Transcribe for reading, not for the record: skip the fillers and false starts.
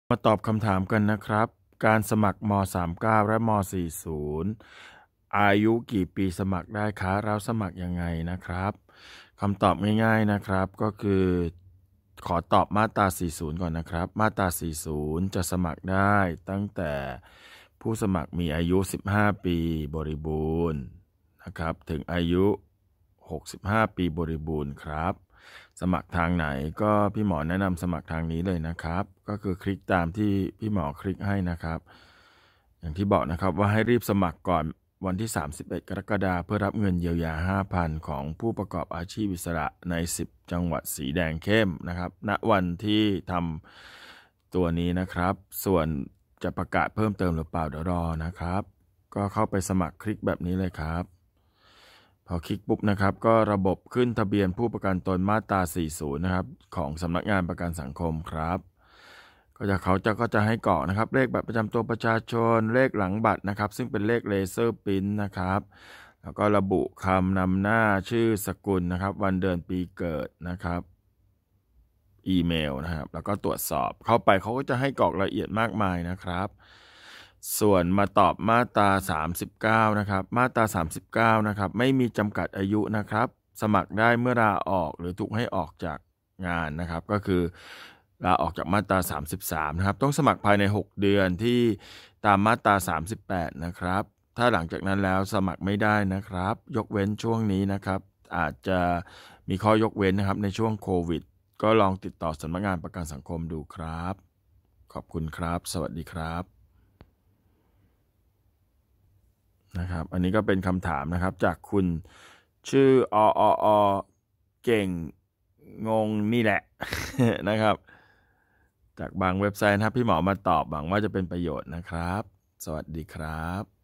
มาตอบคำถามกันนะครับ การสมัครม39และม40อายุกี่ปีสมัครได้คะแล้วสมัครยังไงนะครับคำตอบง่ายๆนะครับก็คือขอตอบมาตรา40ก่อนนะครับมาตรา40จะสมัครได้ตั้งแต่ผู้สมัครมีอายุ15ปีบริบูรณ์นะครับถึงอายุ65ปีบริบูรณ์ครับสมัครทางไหนก็พี่หมอแนะนำสมัครทางนี้เลยนะครับก็คือคลิกตามที่พี่หมอคลิกให้นะครับอย่างที่บอกนะครับว่าให้รีบสมัครก่อนวันที่31กรกฎาคมเพื่อรับเงินเยียวยา 5,000 ของผู้ประกอบอาชีพอิสระใน10จังหวัดสีแดงเข้มนะครับณวันที่ทำตัวนี้นะครับส่วนจะประกาศเพิ่มเติมหรือเปล่าเดี๋ยวรอนะครับก็เข้าไปสมัครคลิกแบบนี้เลยครับพอคลิกปุ๊บนะครับก็ระบบขึ้นทะเบียนผู้ประกันตนมาตรา40นะครับของสำนักงานประกันสังคมครับเขาจะให้กรอกนะครับเลขบัตรประจำตัวประชาชนเลขหลังบัตรนะครับซึ่งเป็นเลขเลเซอร์พิมพ์นะครับแล้วก็ระบุคำนำหน้าชื่อสกุลนะครับวันเดือนปีเกิดนะครับอีเมลนะครับแล้วก็ตรวจสอบเข้าไปเขาก็จะให้กรอกละเอียดมากมายนะครับส่วนมาตอบมาตรา39นะครับมาตรา39นะครับไม่มีจำกัดอายุนะครับสมัครได้เมื่อลาออกหรือถูกให้ออกจากงานนะครับก็คือลาออกจากมาตรา33นะครับต้องสมัครภายใน6เดือนที่ตามมาตรา38นะครับถ้าหลังจากนั้นแล้วสมัครไม่ได้นะครับยกเว้นช่วงนี้นะครับอาจจะมีข้อยกเว้นนะครับในช่วงโควิดก็ลองติดต่อสำนักงานประกันสังคมดูครับขอบคุณครับสวัสดีครับนะครับอันนี้ก็เป็นคำถามนะครับจากคุณชื่อเก่งงงนี่แหละ นะครับจากบางเว็บไซต์นะครับพี่หมอมาตอบหวังว่าจะเป็นประโยชน์นะครับสวัสดีครับ